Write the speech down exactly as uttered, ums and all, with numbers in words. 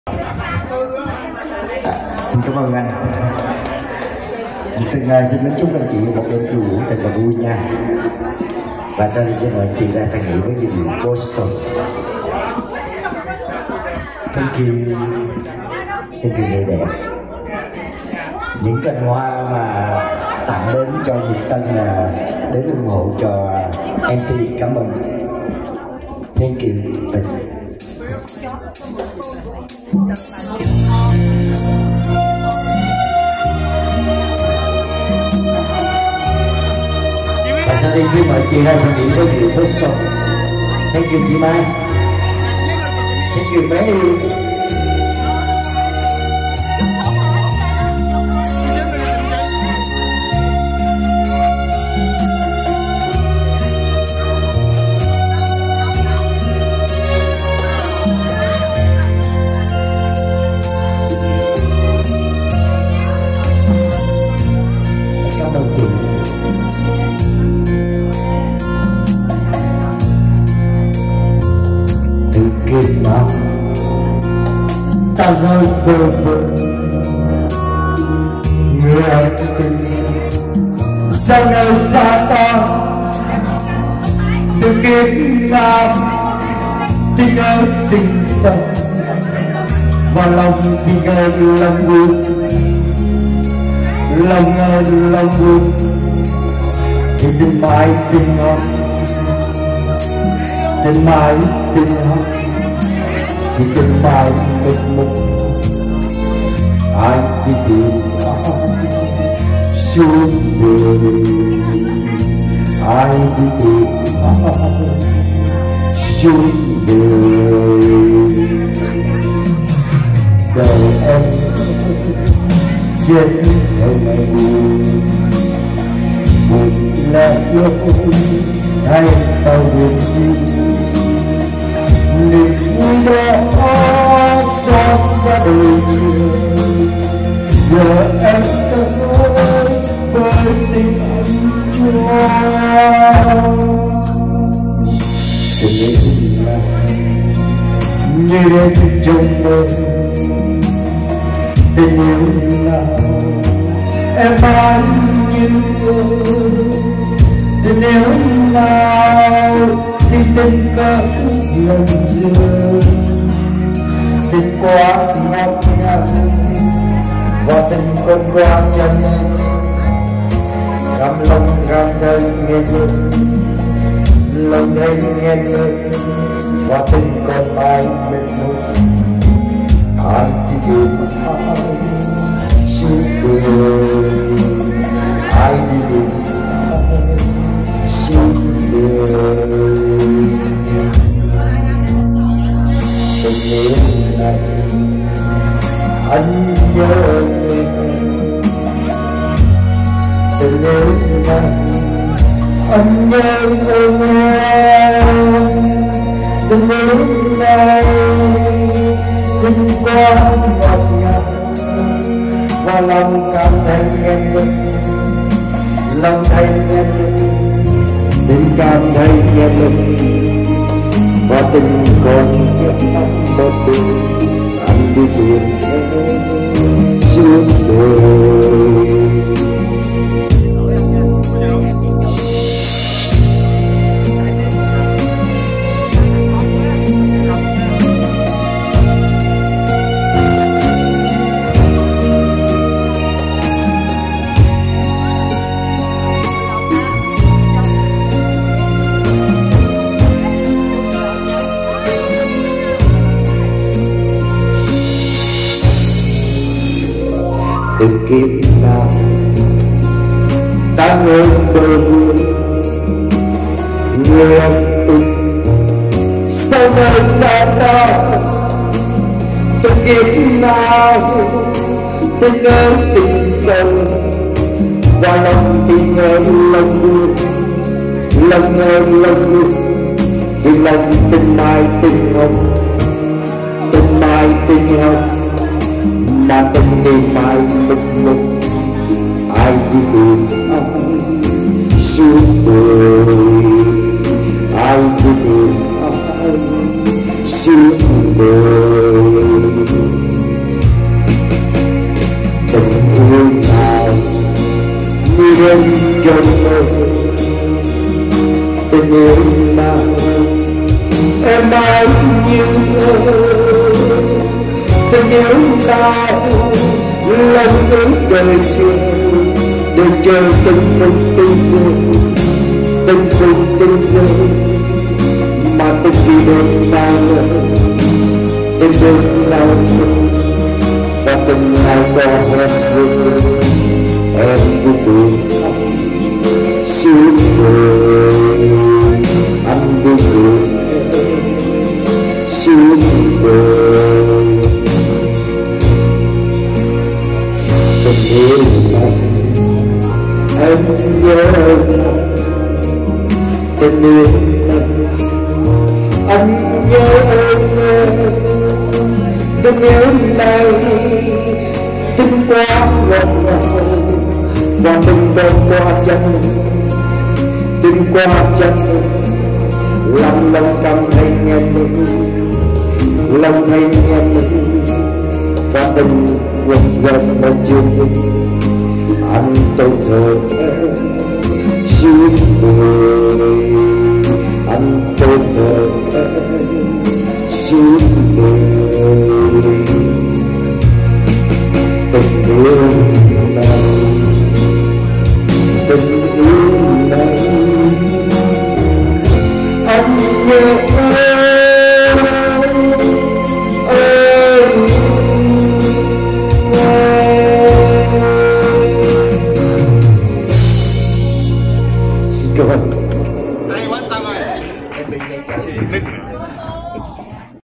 Xin cảm ơn anh. Từng ngày xin mến chúc anh chị một đêm khiêu vũ thật là vui nha. Và sau đây xin mời chị ra sang nghỉ với giai điệu Boston. Thank you. Thank you người đẹp. Những cành hoa mà tặng đến cho Nhật Tân là đến ủng hộ cho em tê. Cảm ơn. Thank you. Và sau đây xin mời chị ra sang nghỉ với điệu Boston. Thank you chị Mai. Thank you bé yêu. Mà ta nói bơ vơ người anh tình sao nơi xa ta từ kiếp nào tình ơi tình sâu và lòng tình ơi lòng buồn lòng ơi lòng buồn thì đừng mãi tình ngon tình mãi tình ngon thì từng bài mệt mỏi ai đi tìm ai suốt đời ai đi tìm ai suốt đời đời em chết theo ngày buồn buồn là lối thay tàu điện niềm vui đó xót xa đời người giờ em tới với tình anh cho tình yêu là như đến trong mơ tình yêu là em anh như mơ tình yêu nào thì tình cỡ lần xưa tình quá ngọt ngào và tình còn qua chân cam lòng cam đời nghe lời lòng thấy nghe lời và tình còn mãi mệt mỏi ai thì tìm ai suốt đời ai đi tìm ai suốt đời tình yêu này anh nhớ tình yêu này anh nhớ em tình yêu này tình quá ngọt ngào và lòng cảm thấy nghe lời lòng thấy nghe lời tình cảm thấy nghe lời và tình còn nhớ anh một đời anh đi tìm em suốt đời. Từ kiếp nào ta ngỡ bờ vườn người anh tình sau nơi xa ta từ kiếp nào tình ơi tình sâu và lòng tình ơi lòng buồn lòng ơi lòng buồn vì lòng tình mai tình hồng tình mai tình hồng mà tình đi mãi mực mực ai đi tìm ai suốt đời ai đi tìm ai suốt đời. trong mơ tình yêu nào em bao nhiêu tình yêu nào lòng ước đời chờ đời chờ từng phút từng giờ từng phút từng giờ mà từng khi đêm nào từng đêm nào và từng ngày còn em vui em vui buồn suốt đời anh vui buồn suốt đời tình yêu này em nhớ tình yêu này anh nhớ em tình yêu này tình quá ngọt ngào và tình còn qua chân tình qua chân lòng lòng cảm thấy nghe tình lòng thấy nghe tình và tình quên dần một trường anh tôi thờ em suốt đời anh tôi thờ em suốt đời